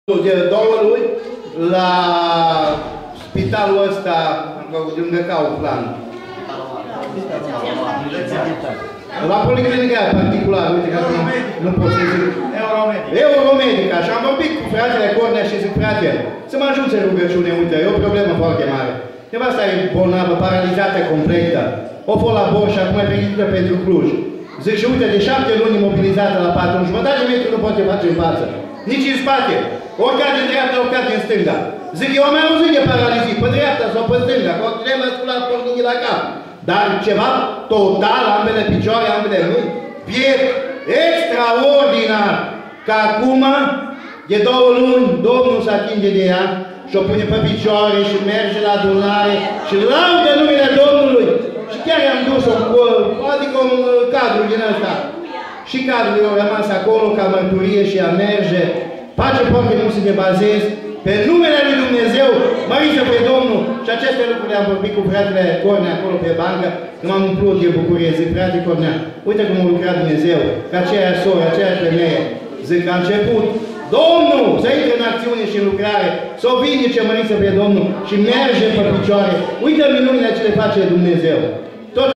de 2 luni la spitalul ăsta, de lângă Kaufland. La policlinica particulară, uite că nu pot să zic. Euromedica. Și am vorbit cu fratele Cornea și zic, frate, să mă ajute rugăciune, uite, e o problemă foarte mare. Nevasta e bolnavă, paralizată completă. O fost la Borș și acum e pregătită pentru Cluj. Zic și uite, de 7 luni imobilizată la 4,5 de metri nu poate face în față. Nici în spate. Oricare din dreapta, oricare din stânga. Zic, eu am mai auzit de paralizii, pe dreapta sau pe stânga, cu cremă la pornit la cap. Dar ceva total, ambele picioare, ambele mâini, piept, extraordinar. Că acum, de 2 luni, Domnul se atinge de ea și o pune pe picioare și merge la adunare și laudă numele Domnului. Și chiar i-am dus-o, adică un cadru din ăsta. Și cadrul i-a rămas acolo ca mărturie și ea merge. Face foarte mult să ne bazez pe numele lui Dumnezeu, măriți pe Domnul. Și aceste lucruri am vorbit cu fratele Cornea acolo pe bancă, că m-am umplut de bucurie. Zic, frate Cornea, uite cum a lucrat Dumnezeu, că aceeași soră, aceeași femeie. Zic că a început Domnul să intre în acțiune și în lucrare, să o vindice, măriți pe Domnul și merge pe picioare. Uite minunile ce le face Dumnezeu.